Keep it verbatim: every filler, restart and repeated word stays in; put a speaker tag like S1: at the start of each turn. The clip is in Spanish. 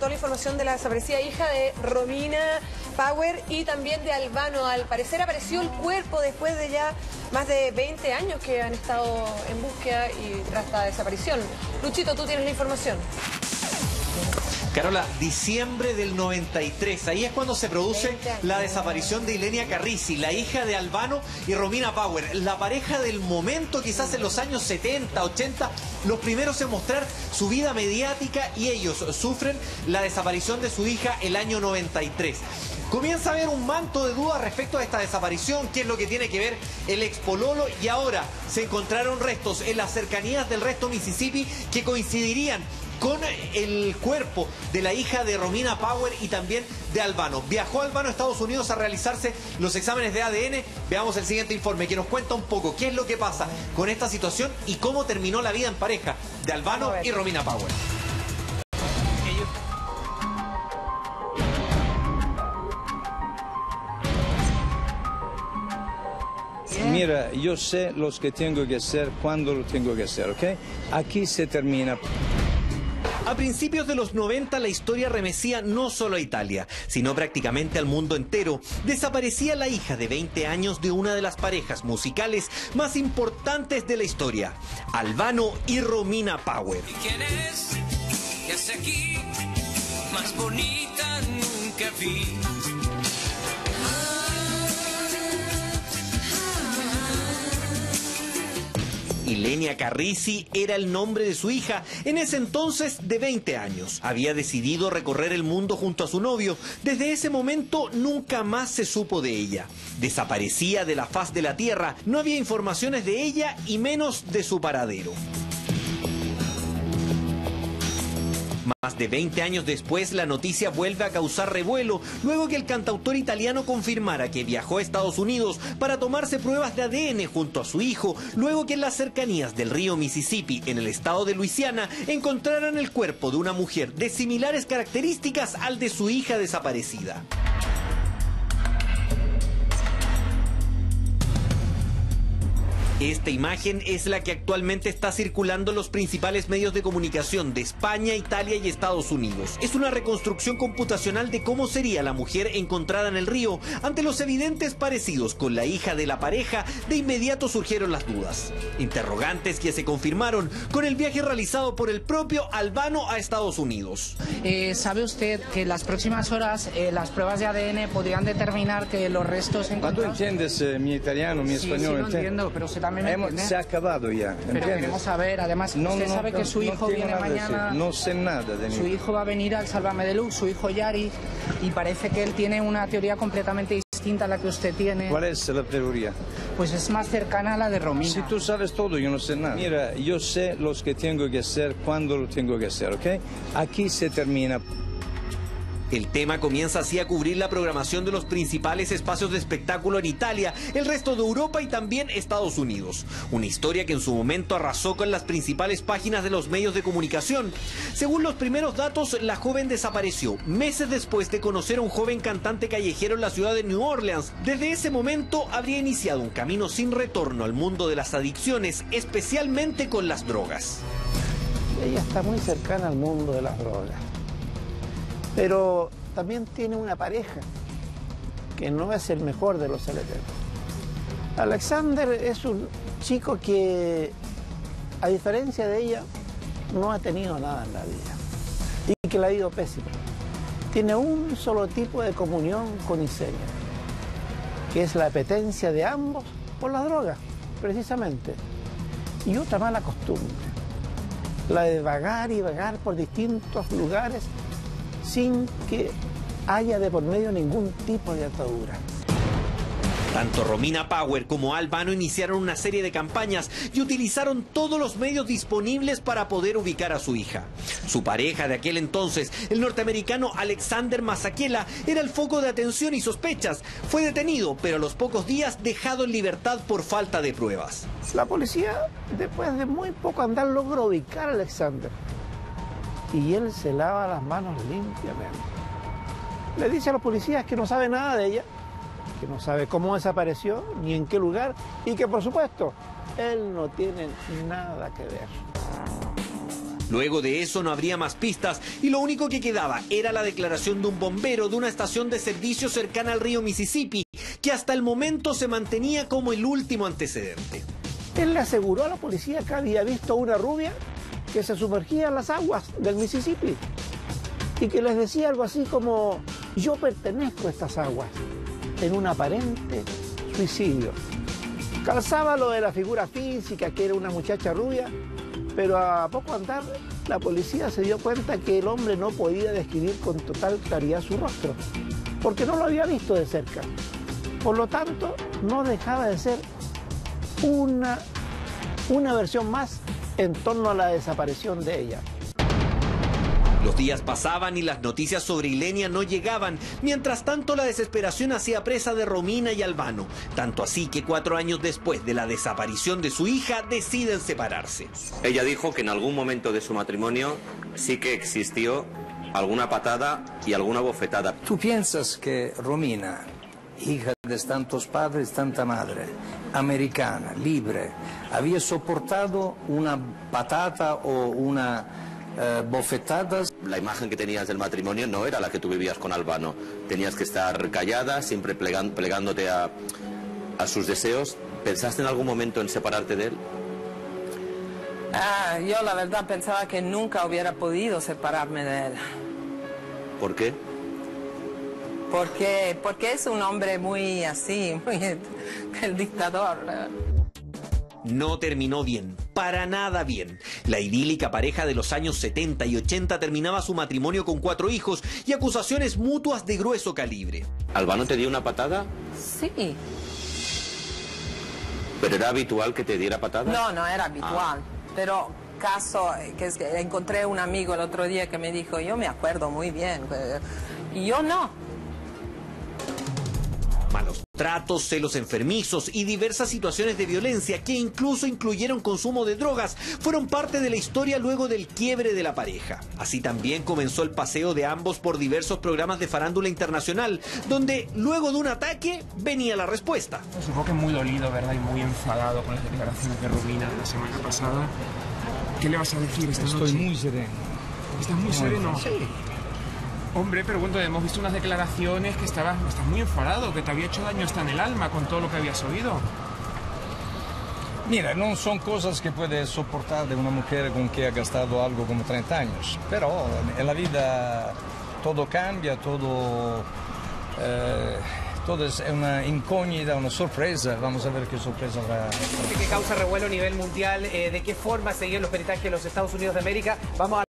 S1: toda la información de la desaparecida hija de Romina Power y también de Albano. Al parecer apareció el cuerpo después de ya más de veinte años que han estado en búsqueda y tras esta desaparición. Luchito, tú tienes la información.
S2: Carola, diciembre del noventa y tres, ahí es cuando se produce la desaparición de Ilenia Carrisi, la hija de Albano y Romina Power, la pareja del momento, quizás en los años setenta, ochenta, los primeros en mostrar su vida mediática, y ellos sufren la desaparición de su hija el año noventa y tres. Comienza a haber un manto de dudas respecto a esta desaparición, qué es lo que tiene que ver el expololo, y ahora se encontraron restos en las cercanías del Resto Mississippi que coincidirían con el cuerpo de la hija de Romina Power y también de Albano. Viajó Albano a Estados Unidos a realizarse los exámenes de A D N. Veamos el siguiente informe que nos cuenta un poco qué es lo que pasa con esta situación y cómo terminó la vida en pareja de Albano y Romina Power.
S3: Mira, yo sé lo que tengo que hacer, cuando lo tengo que hacer, ¿ok? Aquí se termina.
S2: A principios de los noventa la historia remecía no solo a Italia, sino prácticamente al mundo entero. Desaparecía la hija de veinte años de una de las parejas musicales más importantes de la historia, Albano y Romina Power.
S4: ¿Y quién es? ¿Qué hace aquí? Más bonita nunca vi.
S2: Ilenia Carrisi era el nombre de su hija, en ese entonces de veinte años. Había decidido recorrer el mundo junto a su novio. Desde ese momento nunca más se supo de ella. Desaparecía de la faz de la tierra, no había informaciones de ella y menos de su paradero. Más de veinte años después, la noticia vuelve a causar revuelo, luego que el cantautor italiano confirmara que viajó a Estados Unidos para tomarse pruebas de A D N junto a su hijo, luego que en las cercanías del río Mississippi, en el estado de Luisiana, encontraran el cuerpo de una mujer de similares características al de su hija desaparecida. Esta imagen es la que actualmente está circulando en los principales medios de comunicación de España, Italia y Estados Unidos. Es una reconstrucción computacional de cómo sería la mujer encontrada en el río. Ante los evidentes parecidos con la hija de la pareja, de inmediato surgieron las dudas. Interrogantes que se confirmaron con el viaje realizado por el propio Albano a Estados Unidos.
S5: Eh, ¿Sabe usted que en las próximas horas eh, las pruebas de A D N podrían determinar que los restos encontrados...
S3: ¿Tú entiendes eh, mi italiano, mi
S5: sí,
S3: español?
S5: Sí, lo entiendo, pero usted también me
S3: Hemos,
S5: entiende.
S3: se ha acabado ya,
S5: Pero
S3: ¿entiendes?
S5: queremos saber, además,
S3: no,
S5: usted
S3: no,
S5: sabe
S3: no,
S5: que su
S3: no
S5: hijo viene mañana...
S3: No sé nada de mí.
S5: Su hijo va a venir al Sálvame Deluxe, su hijo Yari, y parece que él tiene una teoría completamente distinta a la que usted tiene.
S3: ¿Cuál es la teoría?
S5: Pues es más cercana a la de Romina.
S3: Si tú sabes todo, yo no sé nada. Mira, yo sé lo que tengo que hacer, cuando lo tengo que hacer, ¿ok? Aquí se termina.
S2: El tema comienza así a cubrir la programación de los principales espacios de espectáculo en Italia, el resto de Europa y también Estados Unidos. Una historia que en su momento arrasó con las principales páginas de los medios de comunicación. Según los primeros datos, la joven desapareció meses después de conocer a un joven cantante callejero en la ciudad de New Orleans. Desde ese momento habría iniciado un camino sin retorno al mundo de las adicciones, especialmente con las drogas.
S6: Ella está muy cercana al mundo de las drogas. Pero también tiene una pareja que no es el mejor de los aleteros. Alexander es un chico que, a diferencia de ella, no ha tenido nada en la vida y que le ha ido pésimo. Tiene un solo tipo de comunión con Isenia, que es la apetencia de ambos por la droga, precisamente, y otra mala costumbre, la de vagar y vagar por distintos lugares sin que haya de por medio ningún tipo de atadura.
S2: Tanto Romina Power como Albano iniciaron una serie de campañas y utilizaron todos los medios disponibles para poder ubicar a su hija. Su pareja de aquel entonces, el norteamericano Alexander Masekela, era el foco de atención y sospechas. Fue detenido, pero a los pocos días dejado en libertad por falta de pruebas.
S6: La policía, después de muy poco andar, logró ubicar a Alexander. Y él se lava las manos limpiamente. Le dice a los policías que no sabe nada de ella, que no sabe cómo desapareció, ni en qué lugar, y que por supuesto, él no tiene nada que ver.
S2: Luego de eso no habría más pistas y lo único que quedaba era la declaración de un bombero de una estación de servicio cercana al río Mississippi, que hasta el momento se mantenía como el último antecedente.
S6: Él le aseguró a la policía que había visto una rubia que se sumergía en las aguas del Mississippi y que les decía algo así como: yo pertenezco a estas aguas, en un aparente suicidio. Calzaba lo de la figura física, que era una muchacha rubia, pero a poco andar la policía se dio cuenta que el hombre no podía describir con total claridad su rostro, porque no lo había visto de cerca. Por lo tanto, no dejaba de ser una, una versión más en torno a la desaparición de ella.
S2: Los días pasaban y las noticias sobre Ilenia no llegaban. Mientras tanto, la desesperación hacía presa de Romina y Albano. Tanto así que cuatro años después de la desaparición de su hija, deciden separarse.
S7: Ella dijo que en algún momento de su matrimonio sí que existió alguna patada y alguna bofetada.
S3: ¿Tú piensas que Romina, hija de tantos padres, tanta madre, americana, libre, había soportado una patata o una... Uh, bofetadas?
S7: La imagen que tenías del matrimonio no era la que tú vivías con Albano. Tenías que estar callada, siempre plegan, plegándote a, a sus deseos. ¿Pensaste en algún momento en separarte de él?
S8: Ah, yo la verdad pensaba que nunca hubiera podido separarme de él.
S7: ¿Por qué?
S8: Porque, porque es un hombre muy así, muy el dictador.
S2: No terminó bien, para nada bien. La idílica pareja de los años setenta y ochenta terminaba su matrimonio con cuatro hijos y acusaciones mutuas de grueso calibre.
S7: ¿Albano te dio una patada?
S8: Sí.
S7: ¿Pero era habitual que te diera patadas?
S8: No, no era habitual. Ah. Pero caso, que es que encontré un amigo el otro día que me dijo, yo me acuerdo muy bien, y yo no.
S2: Malos tratos, celos enfermizos y diversas situaciones de violencia que incluso incluyeron consumo de drogas fueron parte de la historia luego del quiebre de la pareja. Así también comenzó el paseo de ambos por diversos programas de farándula internacional, donde luego de un ataque venía la respuesta.
S9: Supongo que muy dolido, ¿verdad? Y muy enfadado con las declaraciones de Romina la semana pasada. ¿Qué le vas a decir esta noche?
S3: Estoy muy sereno.
S9: ¿Estás muy sereno?
S3: Sí.
S9: Hombre, pero bueno, hemos visto unas declaraciones que estabas, estás muy enfadado, que te había hecho daño hasta en el alma con todo lo que habías oído.
S3: Mira, no son cosas que puedes soportar de una mujer con que ha gastado algo como treinta años, pero en la vida todo cambia, todo, eh, todo es una incógnita, una sorpresa. Vamos a ver qué sorpresa habrá.
S10: Que causa revuelo a nivel mundial, eh, de qué forma seguir los peritajes de los Estados Unidos de América. Vamos a